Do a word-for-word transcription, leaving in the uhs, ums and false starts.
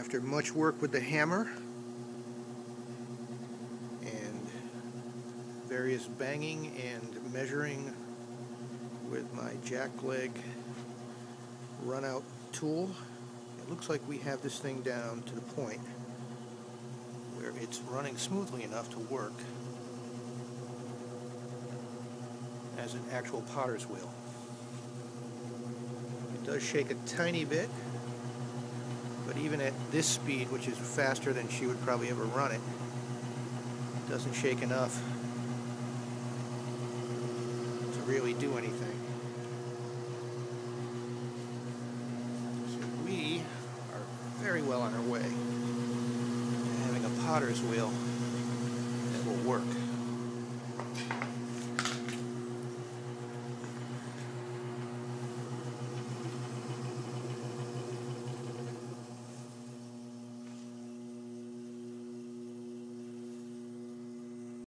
After much work with the hammer and various banging and measuring with my jackleg run out tool, it looks like we have this thing down to the point where it's running smoothly enough to work as an actual potter's wheel. It does shake a tiny bit, but even at this speed, which is faster than she would probably ever run it, it doesn't shake enough to really do anything. So we are very well on our way to having a potter's wheel that will work.